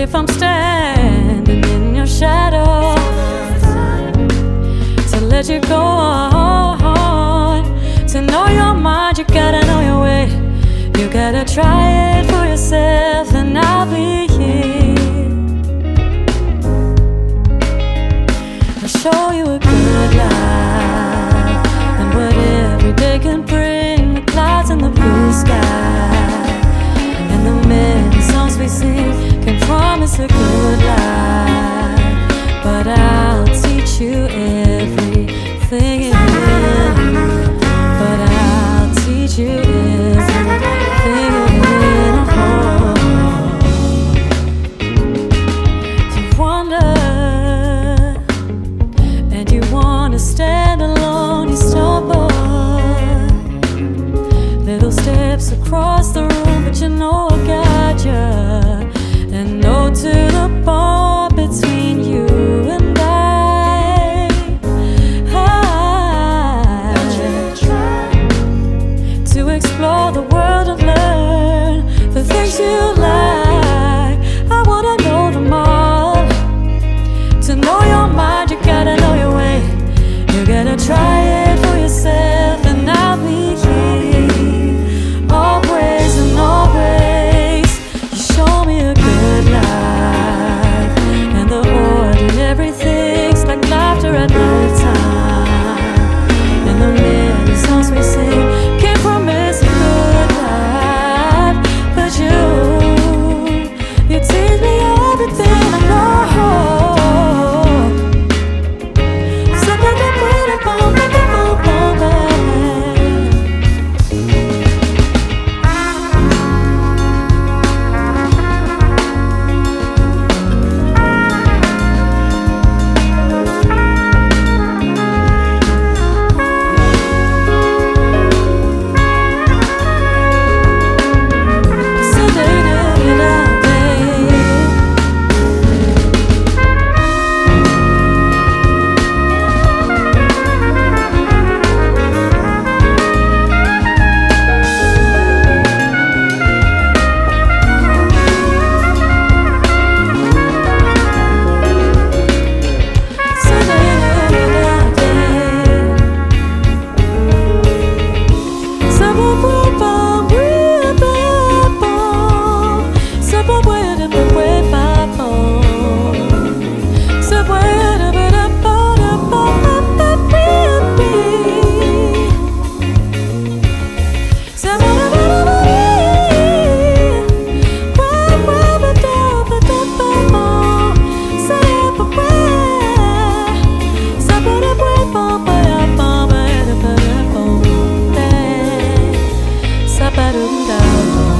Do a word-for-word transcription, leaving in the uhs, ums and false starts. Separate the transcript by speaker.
Speaker 1: if I'm standing in your shadow, to let you go on. To know your mind, you gotta know your way. You gotta try it for yourself, and I'll be here. I'll show you a good life, and what every day can bring. The clouds and the blue sky, and the many songs we sing can promise a good life. But I'll teach you everything in you. But I'll teach you everything in a heart. You wonder, and you wanna stand alone. You stumble, little steps across the room, but you know I got you. And no to the bond between you and I. I to explore the world and learn the things you like. I wanna know them all. To know your mind, you gotta know your way. You gotta try it for yourself, and I'll be here always and always. You show me a good life, and the ordinary things like laughter at night time, and the many songs we sing can't promise a good life. But you, you teach me everything I know. So let me put it on, let me move on back. Ba-dum-dum.